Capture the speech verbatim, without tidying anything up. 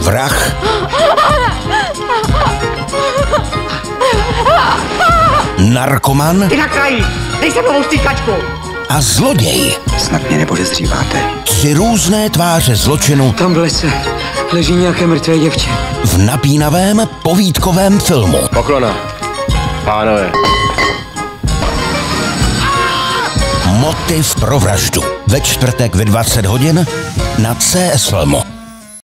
vrah, narkoman Ty na kraji, dej se novou stýkačku. a zloděj. Snad mě nepodezříváte. Tři různé tváře zločinu Tam v lese leží nějaké mrtvé děvče. v napínavém povídkovém filmu. Poklona. Pánové. Motiv pro vraždu. Ve čtvrtek ve dvacet hodin na C S Filmu.